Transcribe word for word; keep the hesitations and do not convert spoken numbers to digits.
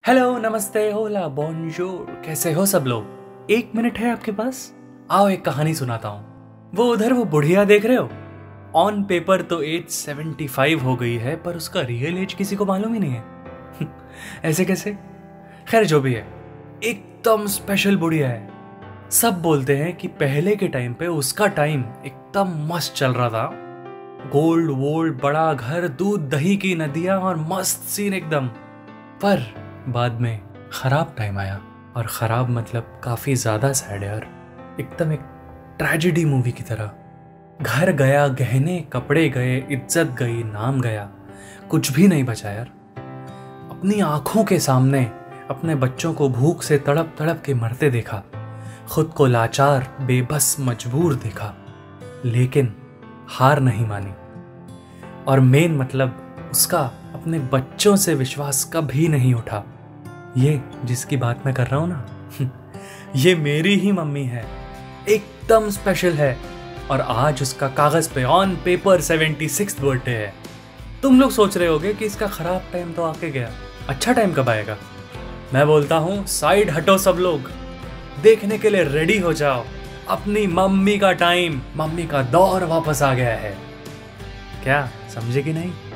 Hello, नमस्ते, होला, bonjour, कैसे हो सब लोग। एक मिनट है आपके पास? आओ एक कहानी सुनाता हूँ। वो उधर वो बुढ़िया देख रहे हो? ऑन पेपर तो एज सेवेंटी फाइव हो गई है, पर उसका रियल एज किसी को मालूम ही नहीं है। ऐसे कैसे? खैर जो भी है, एकदम स्पेशल बुढ़िया है। सब बोलते हैं कि पहले के टाइम पे उसका टाइम एकदम मस्त चल रहा था। गोल्ड वोल्ड, बड़ा घर, दूध दही की नदियां और मस्त सीन एकदम। पर बाद में खराब टाइम आया, और खराब मतलब काफी ज्यादा सैड यार, एकदम एक ट्रेजेडी मूवी की तरह। घर गया, गहने कपड़े गए, इज्जत गई, नाम गया, कुछ भी नहीं बचा यार। अपनी आंखों के सामने अपने बच्चों को भूख से तड़प तड़प के मरते देखा, खुद को लाचार बेबस मजबूर देखा, लेकिन हार नहीं मानी। और मेन मतलब उसका अपने बच्चों से विश्वास कभी नहीं उठा। ये जिसकी बात मैं कर रहा हूं ना, ये मेरी ही मम्मी है, एकदम स्पेशल है। और आज उसका कागज पे on paper seventy six birthday है। तुम लोग सोच रहे होगे कि इसका खराब टाइम तो आके गया, अच्छा टाइम कब आएगा? मैं बोलता हूं साइड हटो सब लोग, देखने के लिए रेडी हो जाओ। अपनी मम्मी का टाइम, मम्मी का दौर वापस आ गया है। क्या समझे कि नहीं?